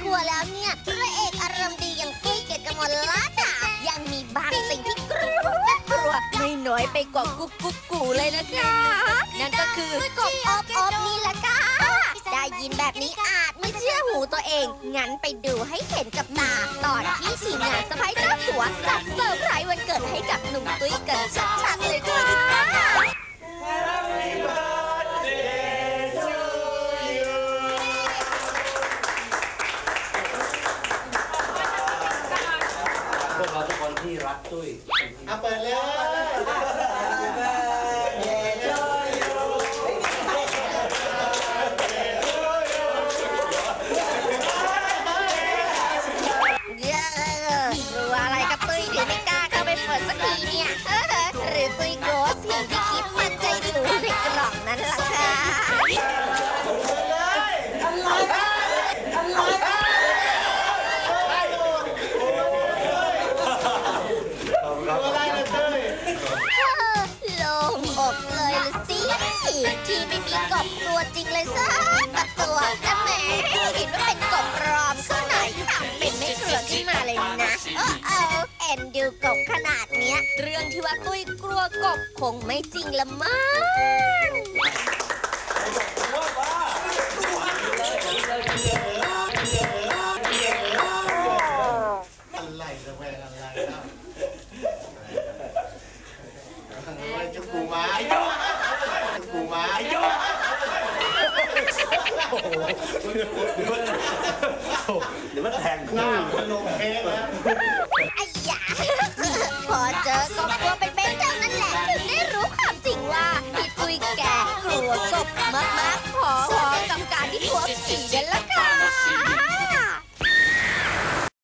ลัวแล้วเนี่ยพระเอกอารมณ์ดีอย่างตุ้ยเกียรติกมลล่าค่ะยังมีบางสิ่งที่กลัวไม่น้อยไปกว่ากุ๊กกูเลยนะคะนั่นก็คือกบอบนี่แหละค่ะได้ยินแบบนี้อาจไม่เชื่อหูตัวเองงั้นไปดูให้เห็นกับตาตอนที่ทีมงานสะพ้ายเจ้าสัวจัดเซอร์ไพรส์วันเกิดให้กับหนุ่มตุ้ยกันชัดๆเลยค่ะพวกเราทุกคนที่รักตุ้ยเปิดเลยกลัวอะไรกับตุ้ยถึงไม่กล้าเข้าไปเปิดสักทีเนี่ยหรือตุ้ยกลัวสิ่งที่คิดมันจะอยู่ในกล่องนั้นล่ะคะโล่งอกเลยละสิที่ไม่มีกบตัวจริงเลยสักตัวแต่แหมเห็นว่าเป็นกบปลอมซะหน่อยทำเป็นไม่เกลือขึ้นมาเลยนะเอ็นดูกบขนาดเนี้ยเรื่องที่ว่าตุ้ยกลัวกบคงไม่จริงละมั้งอะไรจะแหวกอะไรครับจุกปูม้าจุกปูม้าเดี๋ยวมันแทงหน้ามันลงเค้กแล้วไอ้ยาพอเจอกบตัวเป็นๆเท่านั้นแหละถึงได้รู้ความจริงว่าพี่ตุ้ยแกกลัวกบมากๆพอกับการที่หัวผีเดิน